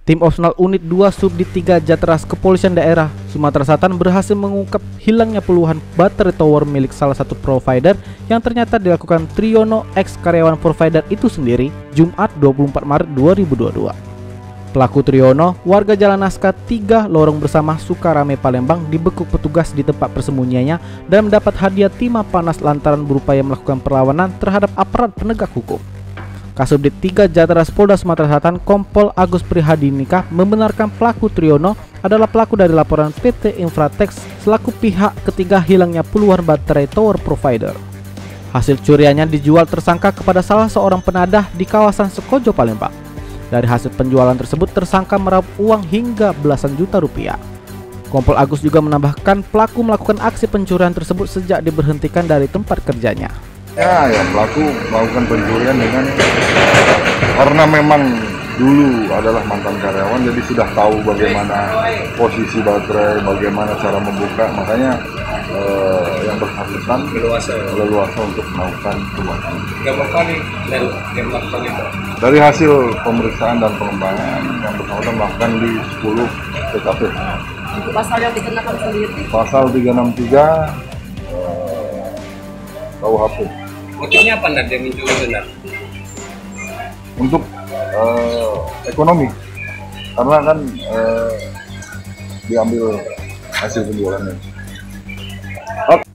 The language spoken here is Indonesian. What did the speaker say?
Tim Opsional Unit 2 Subdit 3 Jatras Kepolisian Daerah Sumatera Selatan berhasil mengungkap hilangnya puluhan baterai tower milik salah satu provider yang ternyata dilakukan Triyono ex karyawan provider itu sendiri Jumat 24 Maret 2022. Pelaku Triyono, warga Jalan Naskah 3 Lorong Bersama Sukarame Palembang, dibekuk petugas di tempat persembunyiannya dan mendapat hadiah timah panas lantaran berupaya melakukan perlawanan terhadap aparat penegak hukum. Kasubdit 3 Jatras Polda Sumatera Selatan Kompol Agus Prihadinika membenarkan pelaku Triyono adalah pelaku dari laporan PT Infratex selaku pihak ketiga hilangnya puluhan baterai tower provider. Hasil curiannya dijual tersangka kepada salah seorang penadah di kawasan Sekojo, Palembang. Dari hasil penjualan tersebut tersangka meraup uang hingga belasan juta rupiah. Kompol Agus juga menambahkan pelaku melakukan aksi pencurian tersebut sejak diberhentikan dari tempat kerjanya. Ya, pelaku melakukan pencurian dengan karena memang dulu adalah mantan karyawan, jadi sudah tahu bagaimana posisi baterai, bagaimana cara membuka, makanya yang bersangkutan leluasa untuk melakukan perbuatan. Berapa kali yang melakukan itu? Dari hasil pemeriksaan dan pengembangan, yang bersangkutan melakukan di 10 TKP. Pasal yang dikenakan sendiri? Pasal 363 KUHP. Motifnya apa anda dia mencuri benar? Untuk ekonomi, karena kan diambil hasil penjualannya.